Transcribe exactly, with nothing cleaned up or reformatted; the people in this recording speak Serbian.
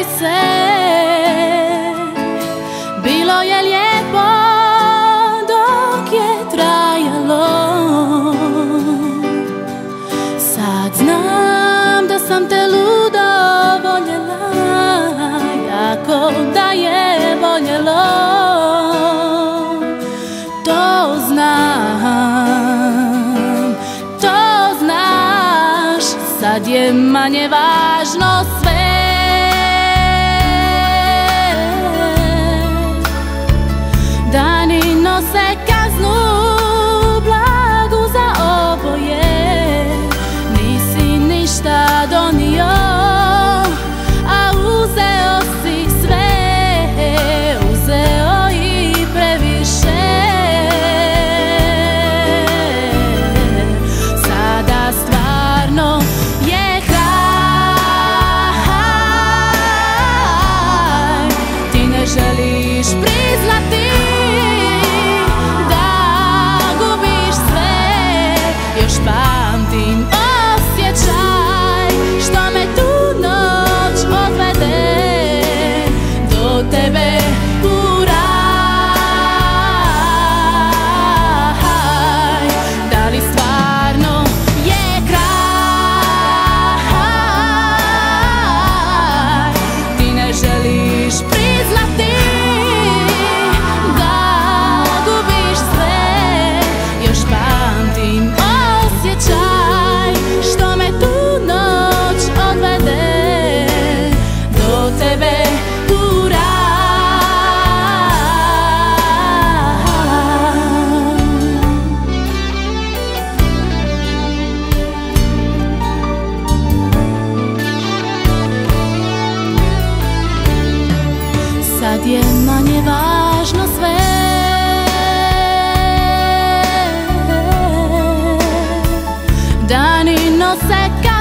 vidi se. Bilo je lijepo dok je trajalo. Sad znam da sam te ludo voljela, jako da je voljelo. To znam, to znaš, sad je manje važno sve. Dani nose kaznu blagu za oboje, nisi ništa donio, a uzeo si sve, uzeo i previše. Sada stvarno je kraj, ti ne želiš priznati da gubiš sve. Još pamtim osjećaj što me tu noć odvede do tebe u raj. Da li stvarno je kraj, ti ne želiš priznati da gubiš sve. Još pamtim osjećaj što me tu noć odvede do tebe u raj. Sad je manje važno sve. Dani nose